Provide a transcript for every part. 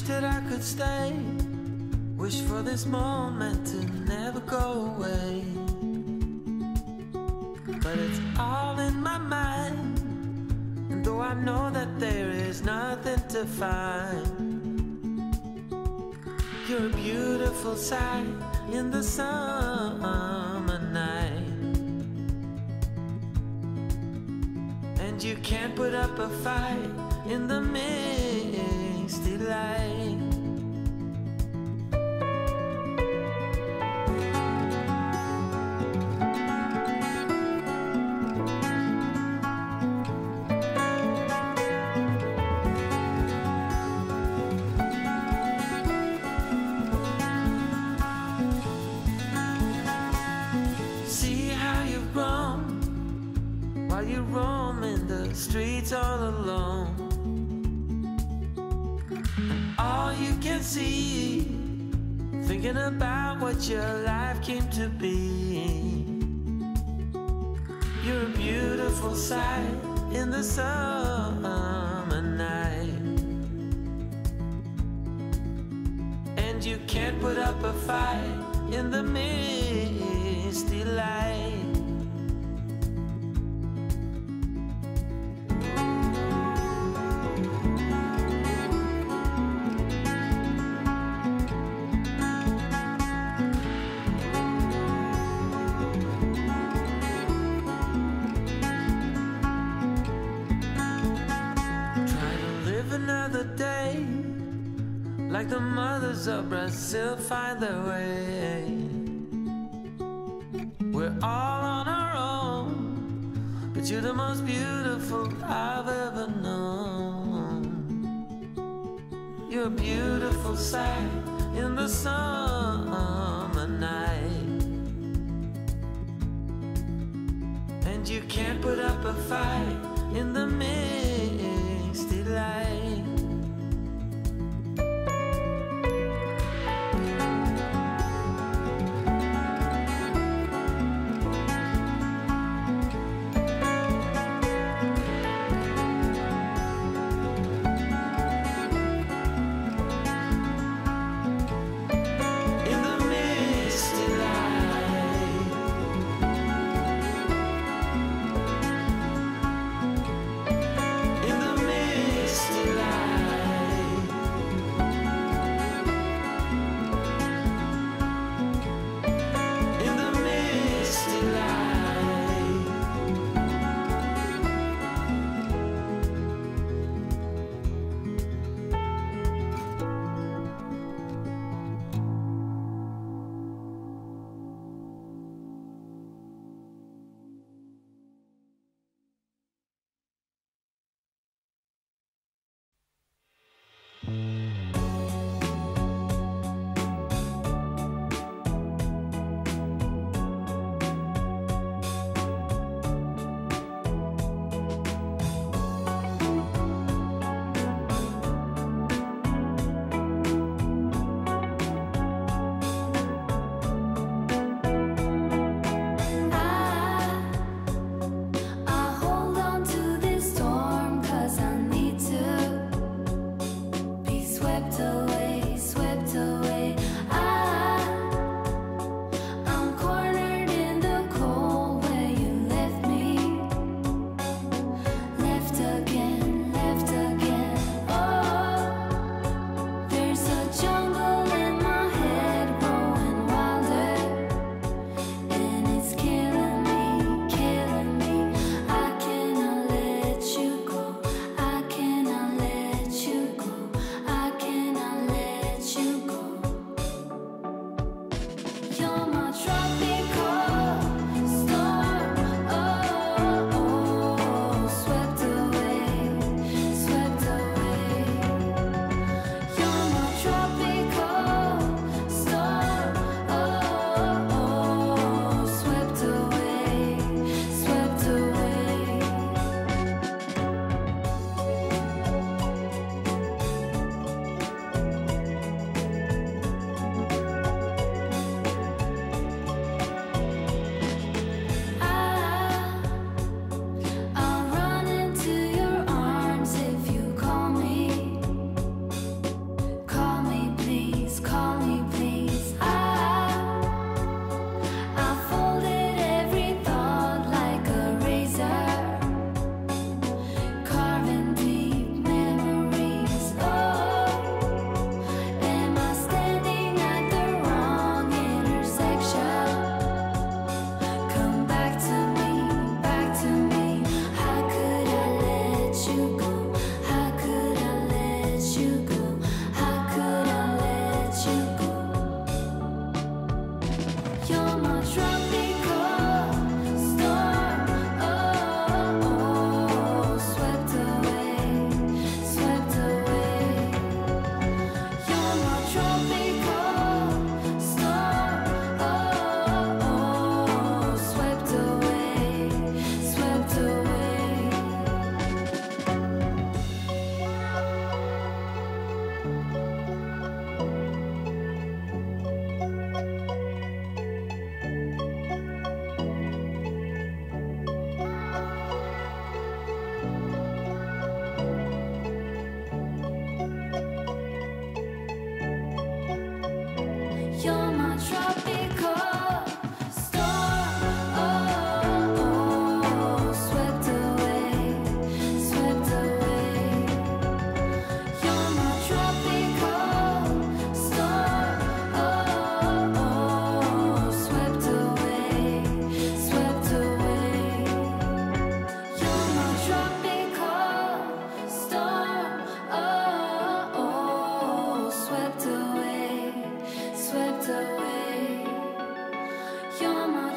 that I could stay. Wish for this moment to never go away. But it's all in my mind, and though I know that there is nothing to find, you're a beautiful sight in the summer night. And you can't put up a fight in the misty light. See how you've grown while you roam in the streets all alone. And all you can see, thinking about what your life came to be. You're a beautiful sight in the summer night. And you can't put up a fight in the misty light. Another day, like the mothers of Brazil find their way. We're all on our own, but you're the most beautiful I've ever known. You're a beautiful sight in the summer night. And you can't put up a fight in the misty light.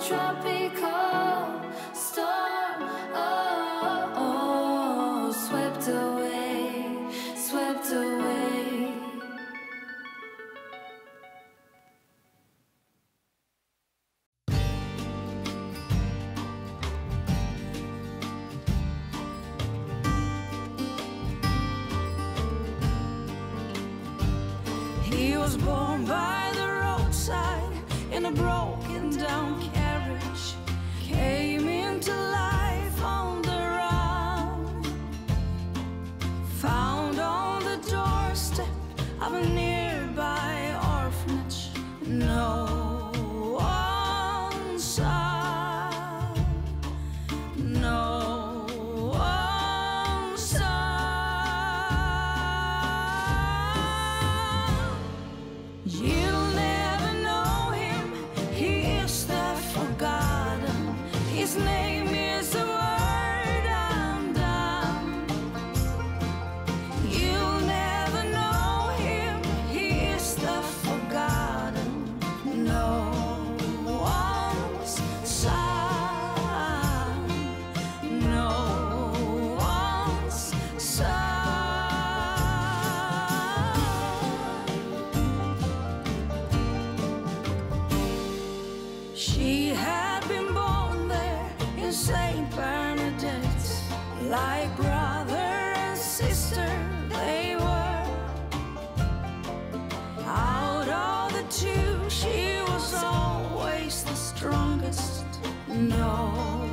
tropical storm. Oh, oh, swept away, swept away. He was born by the roadside in a broken down carriage, came into life on the run, found on the doorstep of a nearby orphanage. No one saw, no one saw. You'll never know him, he is the forgotten. His name is the word undone. You'll never know him, he is the forgotten. No one's son, no one's son. She had been born there in St. Bernadette, like brother and sister they were. Out of the two, she was always the strongest. No